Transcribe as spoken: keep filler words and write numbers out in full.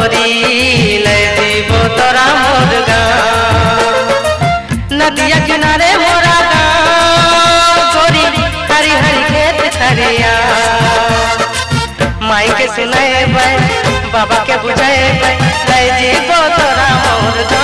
छोरी ले जीव तोरा मोर गाँव। नदिया किनारे मोरा गाँव छोरी हरी हरी खेत खरिया। माई के सुनाए बाबा के बुझाए ले जीव तोरा मोर गाँव।